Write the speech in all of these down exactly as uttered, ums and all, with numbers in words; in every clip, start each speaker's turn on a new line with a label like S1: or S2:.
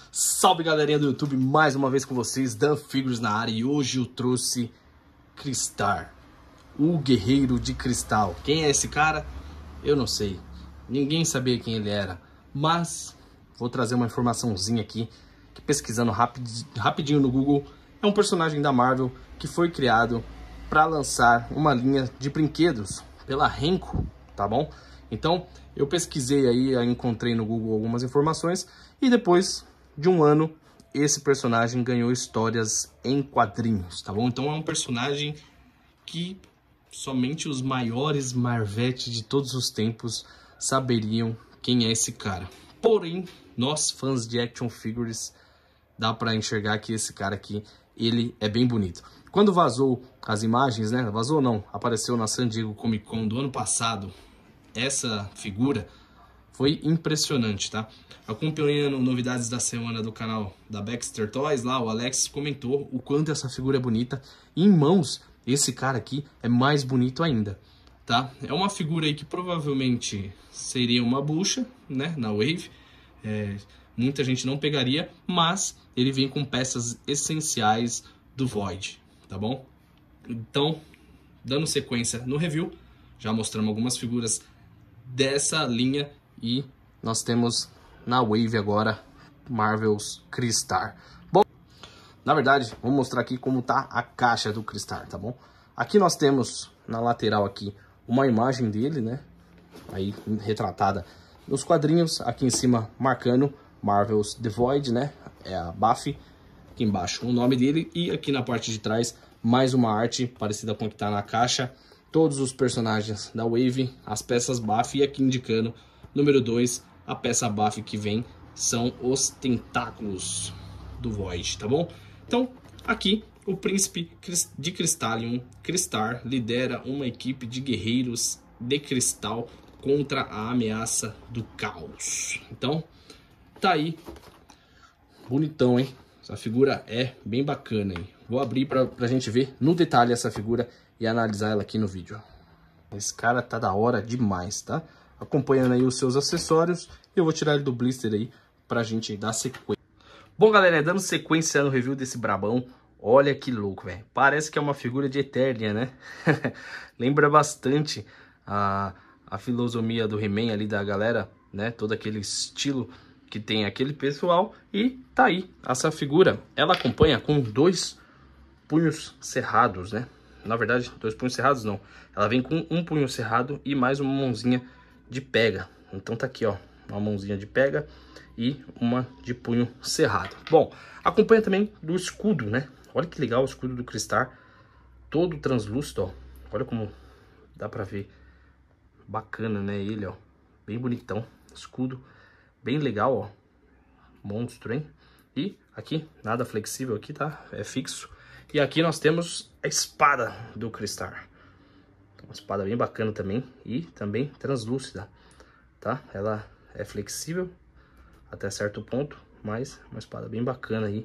S1: Salve galerinha do YouTube, mais uma vez com vocês, Dan Figures na área. E hoje eu trouxe Cristar, o guerreiro de cristal. Quem é esse cara? Eu não sei, ninguém sabia quem ele era. Mas vou trazer uma informaçãozinha aqui, que pesquisando rapid, rapidinho no Google, é um personagem da Marvel que foi criado para lançar uma linha de brinquedos pela Renko, tá bom? Então eu pesquisei aí, encontrei no Google algumas informações e depois de um ano esse personagem ganhou histórias em quadrinhos, tá bom? Então é um personagem que somente os maiores Marvete de todos os tempos saberiam quem é esse cara. Porém, nós fãs de action figures dá para enxergar que esse cara aqui, ele é bem bonito. Quando vazou as imagens, né? Vazou não, apareceu na San Diego Comic Con do ano passado, essa figura foi impressionante, tá? Acompanhando novidades da semana do canal da Baxter Toys, lá o Alex comentou o quanto essa figura é bonita. E em mãos, esse cara aqui é mais bonito ainda, tá? É uma figura aí que provavelmente seria uma bucha, né? Na Wave. É, muita gente não pegaria, mas ele vem com peças essenciais do Void, tá bom? Então, dando sequência no review, já mostramos algumas figuras dessa linha e nós temos na Wave agora Marvel's Cristar. Bom, na verdade, vou mostrar aqui como tá a caixa do Cristar, tá bom? Aqui nós temos na lateral aqui uma imagem dele, né? Aí retratada nos quadrinhos, aqui em cima marcando Marvel's The Void, né? É a Buffy, aqui embaixo o nome dele e aqui na parte de trás mais uma arte parecida com a que tá na caixa. Todos os personagens da Wave, as peças Buffy, e aqui indicando número dois, a peça Buffy que vem são os tentáculos do Void, tá bom? Então, aqui o príncipe de Crystallium, Cristar, lidera uma equipe de guerreiros de cristal contra a ameaça do caos. Então, tá aí, bonitão, hein? Essa figura é bem bacana, hein? Vou abrir pra, pra gente ver no detalhe essa figura e analisar ela aqui no vídeo. Esse cara tá da hora demais, tá? Acompanhando aí os seus acessórios. Eu vou tirar ele do blister aí pra gente dar sequência. Bom, galera, dando sequência no review desse brabão. Olha que louco, velho. Parece que é uma figura de Eternia, né? Lembra bastante a, a filosofia do He-Man ali da galera, né? Todo aquele estilo que tem aquele pessoal. E tá aí, essa figura, ela acompanha com dois punhos cerrados, né? Na verdade, dois punhos cerrados não. Ela vem com um punho cerrado e mais uma mãozinha de pega. Então tá aqui, ó, uma mãozinha de pega e uma de punho cerrado. Bom, acompanha também do escudo, né? Olha que legal o escudo do Cristar, todo translúcido, ó. Olha como dá pra ver. Bacana, né, ele, ó. Bem bonitão. Escudo bem legal, ó. Monstro, hein? E aqui, nada flexível aqui, tá? É fixo. E aqui nós temos a espada do Cristar. Uma espada bem bacana também e também translúcida, tá? Ela é flexível até certo ponto, mas uma espada bem bacana aí.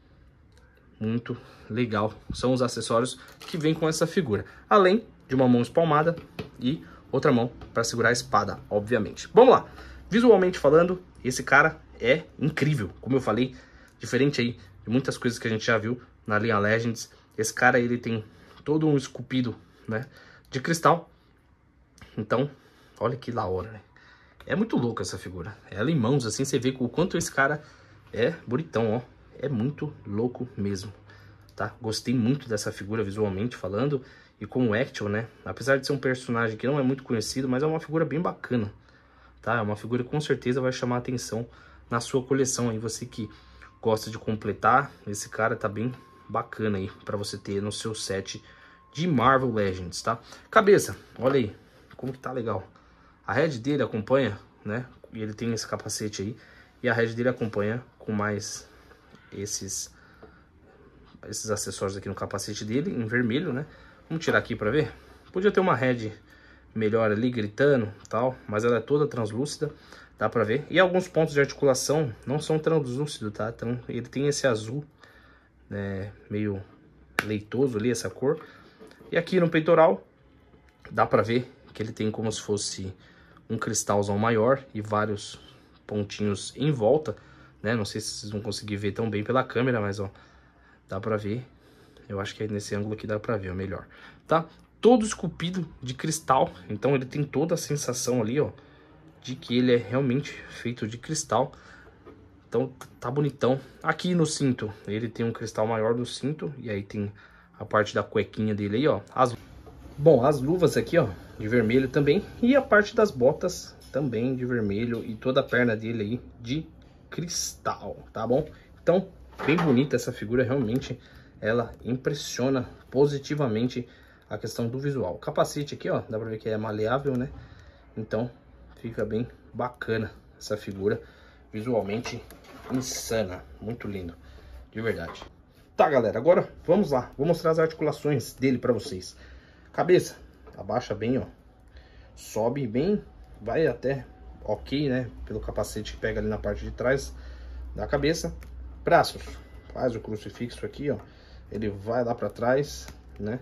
S1: Muito legal. São os acessórios que vem com essa figura. Além de uma mão espalmada e outra mão para segurar a espada, obviamente. Vamos lá. Visualmente falando, esse cara é incrível. Como eu falei, diferente aí de muitas coisas que a gente já viu na linha Legends. Esse cara, ele tem todo um esculpido, né, de cristal. Então, olha que da hora, né? É muito louco essa figura. Ela em mãos, assim, você vê o quanto esse cara é bonitão, ó. É muito louco mesmo, tá? Gostei muito dessa figura visualmente falando e como action, né? Apesar de ser um personagem que não é muito conhecido, mas é uma figura bem bacana, tá? É uma figura que com certeza vai chamar a atenção na sua coleção aí. Você que gosta de completar, esse cara tá bem bacana aí pra você ter no seu set de Marvel Legends, tá? Cabeça, olha aí como que tá legal. A head dele acompanha, né? E ele tem esse capacete aí. E a head dele acompanha com mais esses esses acessórios aqui no capacete dele, em vermelho, né? Vamos tirar aqui pra ver. Podia ter uma head melhor ali, gritando e tal, mas ela é toda translúcida, dá pra ver. E alguns pontos de articulação não são translúcidos, tá? Então ele tem esse azul, né, meio leitoso ali, essa cor. E aqui no peitoral, dá pra ver que ele tem como se fosse um cristalzão maior e vários pontinhos em volta, né? Não sei se vocês vão conseguir ver tão bem pela câmera, mas ó, dá pra ver. Eu acho que é nesse ângulo aqui dá pra ver, ó, melhor, tá? Todo esculpido de cristal, então ele tem toda a sensação ali, ó, de que ele é realmente feito de cristal. Então tá bonitão. Aqui no cinto, ele tem um cristal maior do cinto, e aí tem a parte da cuequinha dele aí, ó. As... Bom, as luvas aqui, ó, de vermelho também, e a parte das botas também de vermelho, e toda a perna dele aí de cristal, tá bom? Então, bem bonita essa figura, realmente ela impressiona positivamente a questão do visual. O capacete aqui, ó, dá pra ver que é maleável, né? Então, fica bem bacana essa figura, visualmente insana, muito lindo, de verdade. Tá, galera, agora vamos lá, vou mostrar as articulações dele pra vocês. Cabeça, abaixa bem, ó, sobe bem, vai até ok, né, pelo capacete que pega ali na parte de trás da cabeça. Braços, faz o crucifixo aqui, ó, ele vai lá pra trás, né,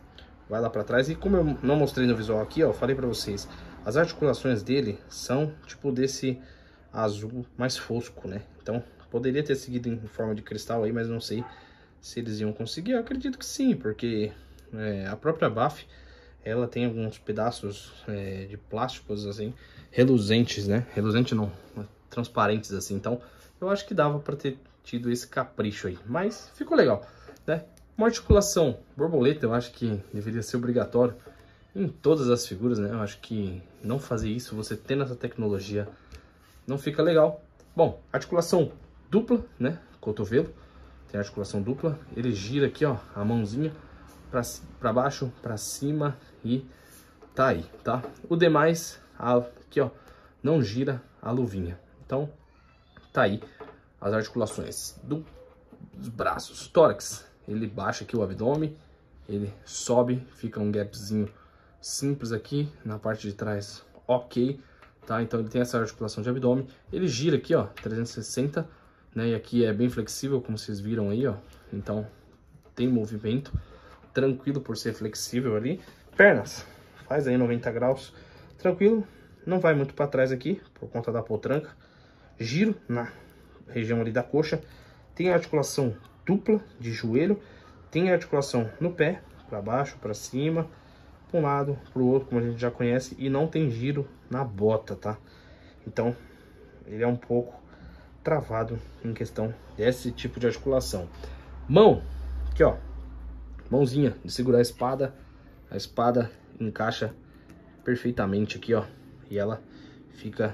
S1: vai lá pra trás. E como eu não mostrei no visual aqui, ó, falei pra vocês, as articulações dele são tipo desse azul mais fosco, né, então poderia ter seguido em forma de cristal aí, mas não sei se eles iam conseguir. Eu acredito que sim, porque é, a própria B A F, ela tem alguns pedaços é, de plásticos assim, reluzentes, né? Reluzente não, transparentes assim. Então, eu acho que dava para ter tido esse capricho aí. Mas ficou legal, né? Uma articulação borboleta, eu acho que deveria ser obrigatório em todas as figuras, né? Eu acho que não fazer isso, você tendo essa tecnologia, não fica legal. Bom, articulação dupla, né? Cotovelo. Tem articulação dupla, ele gira aqui, ó, a mãozinha pra, pra baixo, pra cima e tá aí, tá? O demais, aqui, ó, não gira a luvinha. Então, tá aí as articulações do, dos braços. Tórax, ele baixa aqui o abdômen, ele sobe, fica um gapzinho simples aqui na parte de trás, ok, tá? Então, ele tem essa articulação de abdômen, ele gira aqui, ó, trezentos e sessenta, né? E aqui é bem flexível, como vocês viram aí, ó. Então, tem movimento, tranquilo por ser flexível ali. Pernas, faz aí noventa graus, tranquilo. Não vai muito para trás aqui, por conta da potranca. Giro na região ali da coxa. Tem articulação dupla de joelho. Tem articulação no pé, para baixo, para cima, para um lado, para o outro, como a gente já conhece. E não tem giro na bota, tá? Então, ele é um pouco travado em questão desse tipo de articulação. Mão, aqui ó, mãozinha de segurar a espada, a espada encaixa perfeitamente aqui ó, e ela fica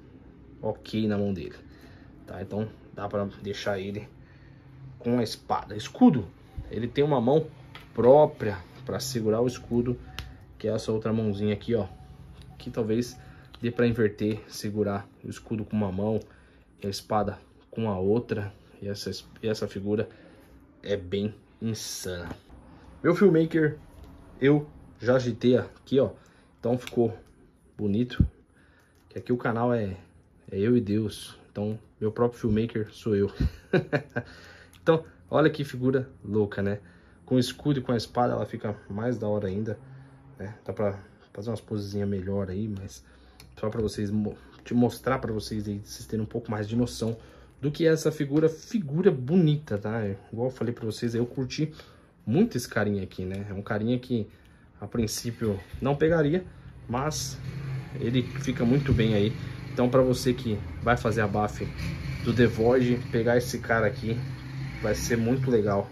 S1: ok na mão dele, tá? Então dá para deixar ele com a espada. Escudo, ele tem uma mão própria para segurar o escudo, que é essa outra mãozinha aqui ó, que talvez dê para inverter, segurar o escudo com uma mão e a espada com a outra, e essa, e essa figura é bem insana. Meu filmmaker, eu já agitei aqui, ó, então ficou bonito, que aqui o canal é, é eu e Deus, então meu próprio filmmaker sou eu. Então, olha que figura louca, né? Com o escudo e com a espada ela fica mais da hora ainda, né? Dá pra fazer umas posezinhas melhor aí, mas só pra vocês te mostrar pra vocês aí, vocês terem um pouco mais de noção do que é essa figura, figura bonita, tá? Igual eu falei pra vocês, eu curti muito esse carinha aqui, né? É um carinha que a princípio não pegaria, mas ele fica muito bem aí. Então pra você que vai fazer a B A F do The Void, pegar esse cara aqui vai ser muito legal.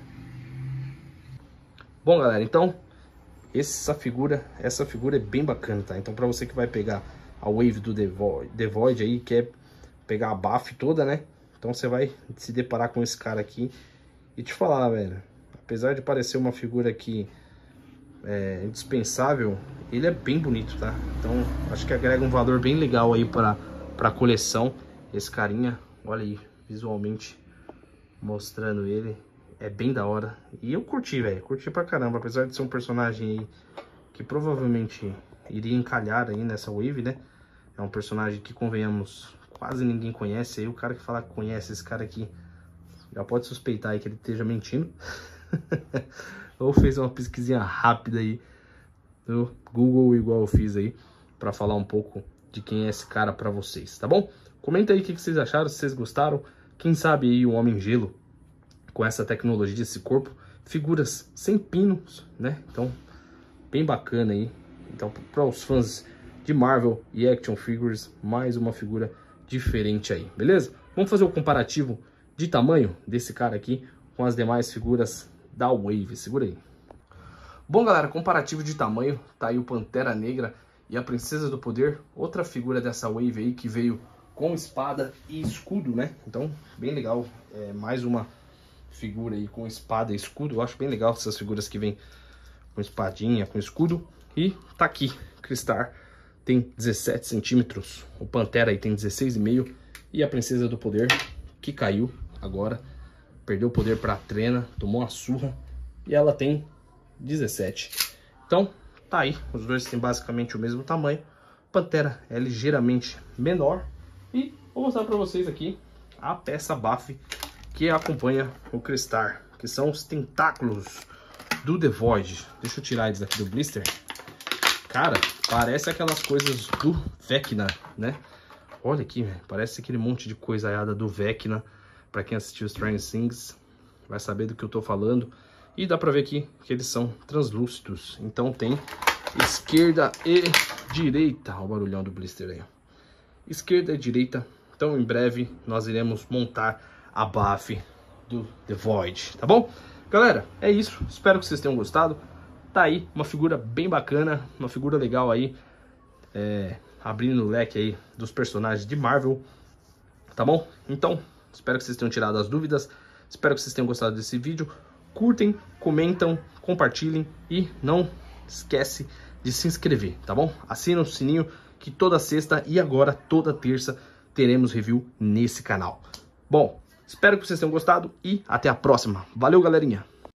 S1: Bom galera, então essa figura, essa figura é bem bacana, tá? Então pra você que vai pegar a Wave do The Void, The Void aí, quer pegar a B A F toda, né? Então você vai se deparar com esse cara aqui e te falar, velho, apesar de parecer uma figura aqui é, indispensável, ele é bem bonito, tá? Então acho que agrega um valor bem legal aí para para coleção. Esse carinha, olha aí, visualmente mostrando ele, é bem da hora. E eu curti, velho, curti pra caramba, apesar de ser um personagem aí que provavelmente iria encalhar aí nessa Wave, né? É um personagem que, convenhamos, quase ninguém conhece. Aí o cara que fala que conhece esse cara aqui já pode suspeitar aí que ele esteja mentindo. Ou fez uma pesquisinha rápida aí no Google, igual eu fiz aí, pra falar um pouco de quem é esse cara pra vocês, tá bom? Comenta aí o que vocês acharam, se vocês gostaram. Quem sabe aí um Homem-Gelo com essa tecnologia desse corpo, figuras sem pinos, né? Então, bem bacana aí. Então, para os fãs de Marvel e Action Figures, mais uma figura diferente aí, beleza? Vamos fazer o comparativo de tamanho desse cara aqui com as demais figuras da Wave. Segura aí. Bom, galera, comparativo de tamanho, tá aí o Pantera Negra e a Princesa do Poder, outra figura dessa Wave aí que veio com espada e escudo, né? Então, bem legal, é mais uma figura aí com espada e escudo. Eu acho bem legal essas figuras que vêm com espadinha, com escudo. E tá aqui, Crystar tem dezessete centímetros, o Pantera aí tem dezesseis e meio e a Princesa do Poder, que caiu agora, perdeu o poder pra Trena, tomou uma surra e ela tem dezessete. Então, tá aí, os dois têm basicamente o mesmo tamanho. Pantera é ligeiramente menor. E vou mostrar pra vocês aqui a peça baffe que acompanha o Crystar, que são os tentáculos do The Void. Deixa eu tirar eles aqui do blister. Cara, parece aquelas coisas do Vecna, né? Olha aqui, parece aquele monte de coisaiada do Vecna. Pra quem assistiu Strange Things, vai saber do que eu tô falando. E dá pra ver aqui que eles são translúcidos. Então tem esquerda e direita. Olha o barulhão do blister aí. Esquerda e direita. Então em breve nós iremos montar a buff do The Void, tá bom? Galera, é isso. Espero que vocês tenham gostado. Tá aí uma figura bem bacana, uma figura legal aí, é, abrindo o leque aí dos personagens de Marvel, tá bom? Então, espero que vocês tenham tirado as dúvidas. Espero que vocês tenham gostado desse vídeo. Curtem, comentam, compartilhem e não esquece de se inscrever, tá bom? Assina o sininho que toda sexta e agora toda terça teremos review nesse canal. Bom, espero que vocês tenham gostado e até a próxima. Valeu, galerinha!